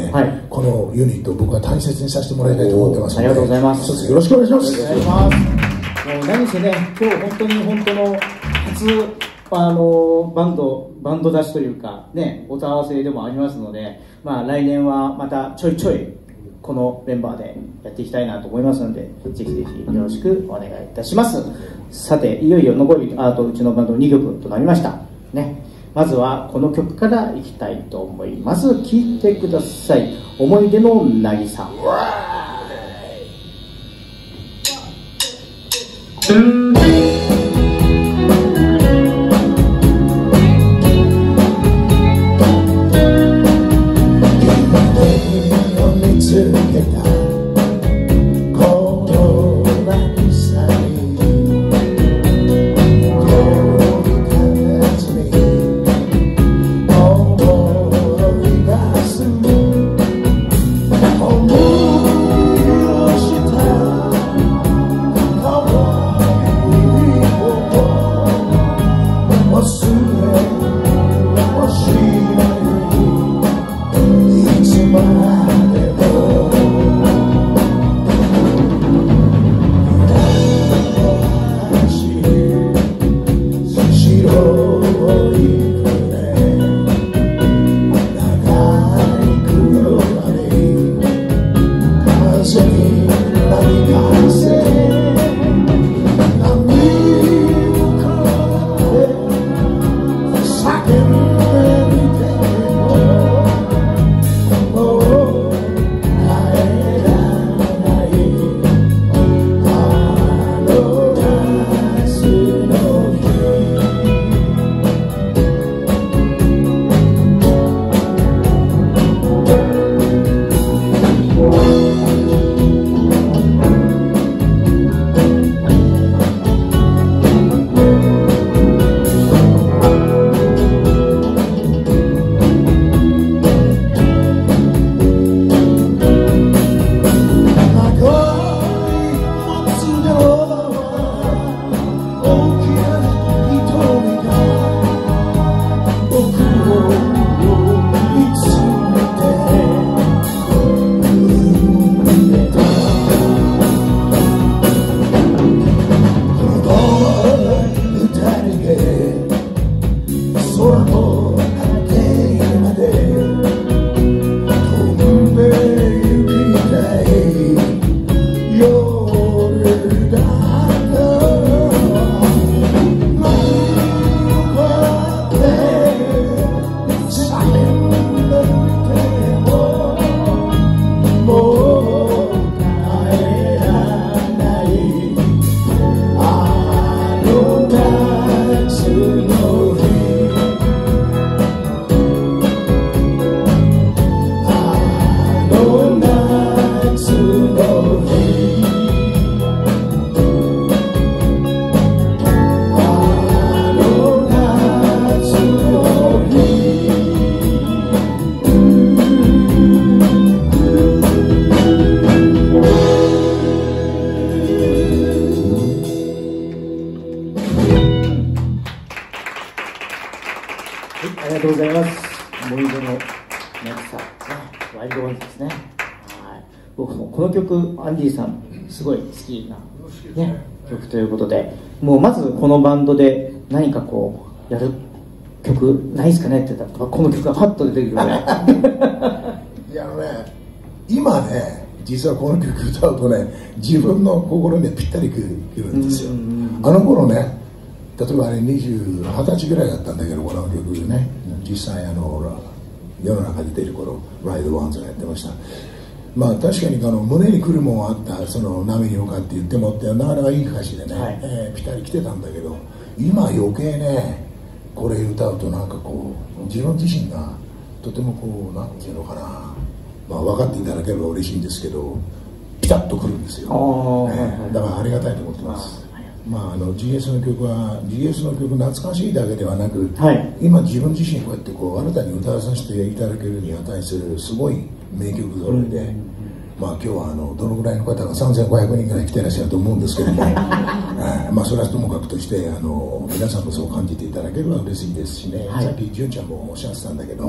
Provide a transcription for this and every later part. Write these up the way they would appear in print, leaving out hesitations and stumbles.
ね、 はい、 このユニットを僕は大切にさせてもらいたいと思ってますので、 ありがとうございます。 一つよろしくお願いします。 お願いします。もう何せね、今日本当の初バンド出しというかね、音合わせでもありますので、まあ来年はまたちょいちょいこのメンバーでやっていきたいなと思いますので、ぜひぜひよろしくお願いいたします。さて、いよいよ残りあとうちのバンド2曲となりましたね。まずはこの曲からいきたいと思います。聴いてください。思い出の渚。ありがとうございます。思い出の渚、ワイルドワンズですね。はい、僕もこの曲、アンディさんすごい好きな、ね、曲ということで、もうまずこのバンドで何かこうやる曲ないですかねって言ったら、この曲がパッと出てくるぐらい。 いや今ね、実はこの曲歌うとね、自分の心にぴったりくるんですよ。あの頃ね、例えばあれ20歳ぐらいだったんだけど、この曲ね、実際世の中に出てる頃、ライドワンズがやってました。まあ確かに胸にくるもんあった、その波によかって言ってもってなかなかいい歌詞でね、はい、ぴったり来てたんだけど、今余計ね、これ歌うとなんかこう自分自身がとてもこうなんていうのかな、まあ分かっていただければ嬉しいんですけど、ピタッとくるんですよ。だからありがたいと思ってます。まあGS の曲は GS の曲懐かしいだけではなく、はい、今自分自身こうやってこう新たに歌わさせていただけるに値するすごい名曲揃いで、まあ今日はどのぐらいの方が3500人ぐらい来てらっしゃると思うんですけども、まあそれはともかくとして皆さんもそう感じていただければ嬉しいですしね、はい、さっき純ちゃんもおっしゃってたんだけど、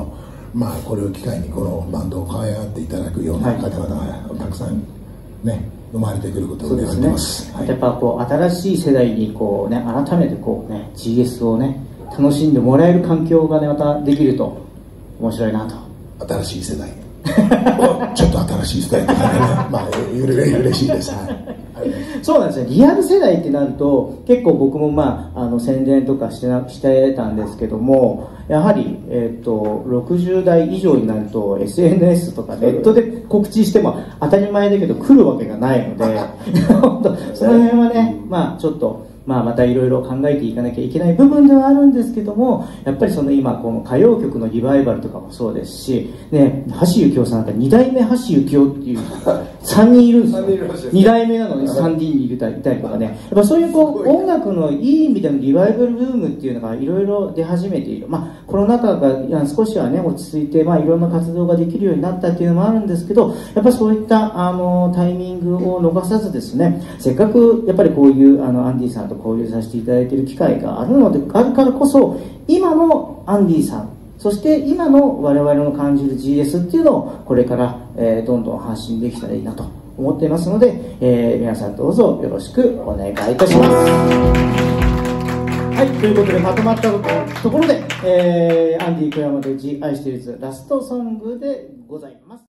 まあこれを機会にこのバンドを可愛がっていただくような方々がたくさんね生まれてくることを願ってます。 やっぱこう新しい世代にこうね改めてこうね GS をね楽しんでもらえる環境がねまたできると面白いなと。 新しい世代ちょっと新しい世代って感じで、まあ嬉しいです。はい。 そうなんですよ。リアル世代ってなると結構僕もまあ宣伝とかしてたんですけども、やはり60代以上になると SNS とかネットで告知しても当たり前だけど来るわけがないので本当その辺はね、まあちょっと。またいろいろ考えていかなきゃいけない部分ではあるんですけども、やっぱりその今この歌謡曲のリバイバルとかもそうですし、ね、橋幸夫さんなんか2代目橋幸夫っていう3人いるんですよ。2代目なのに3人にいたりとかね、やっぱそういうこう音楽のいい意味でのリバイバルブームっていうのがいろいろ出始めている。コロナ禍が少しはね落ち着いて、いろんな活動ができるようになったっていうのもあるんですけど、やっぱりそういったタイミングを逃さずですね、せっかくやっぱりこういうアンディさんと交流させていただいている機会があるからこそ、今のアンディさん、そして今の我々の感じる GS っていうのをこれから、どんどん発信できたらいいなと思っていますので、皆さんどうぞよろしくお願いいたします。はい、ということでまとまったところで、アンディ小山と愛しているラストソングでございます。